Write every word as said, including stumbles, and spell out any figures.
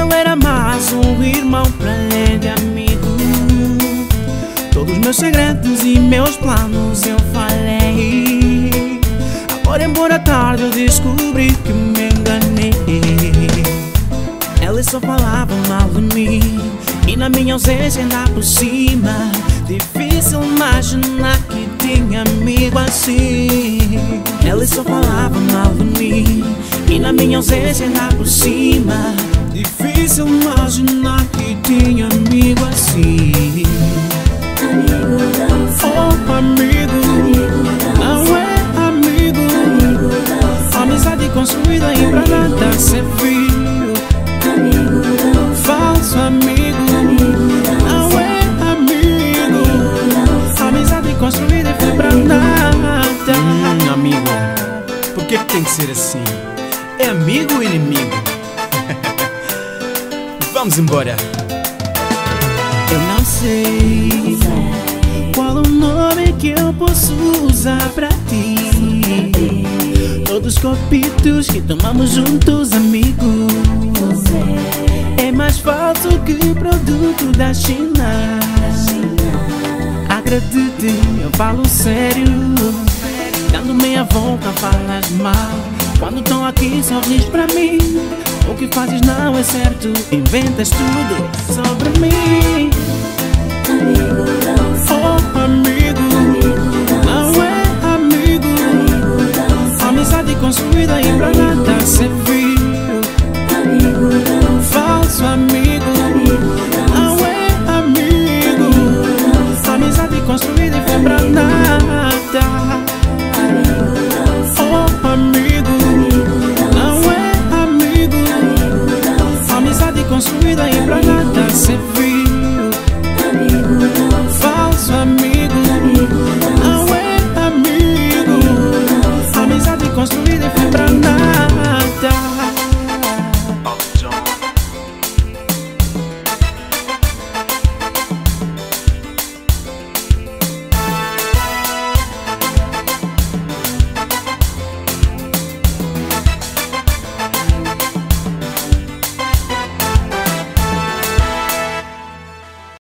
eu era mais um irmão pra além de amigo. Todos meus segredos e meus planos eu falei. Agora, embora tarde, eu descobri que me enganei. Ela só falava mal de mim, e na minha ausência ainda por cima. Difícil imaginar que tinha amigo assim. Ela só falava mal de mim, e na minha ausência ainda por cima. Difícil imaginar que tinha amigo assim. Amigo não Oh, amigo, não é amigo. Amizade construída e pra nada serviu. Falso amigo, não é amigo. Amizade construída e foi pra nada. Hum, amigo, por que tem que ser assim? É amigo ou inimigo? Vamos embora. Eu não sei qual o nome que eu posso usar pra ti. Todos os copitos que tomamos juntos, amigo. É mais falso que produto da China. Acredite, eu falo sério. Dando meia volta falas mal. Quando estão aqui só diz pra mim. O que fazes não é certo, inventas tudo sobre mim. Amigo não Oh, amigo, não é amigo. Amizade construída e pra nada serviu. Falso amigo, não é amigo. Amizade construída e foi pra nada. Oh, amigo, não é amigo. Amizade construída e pra nada serviu.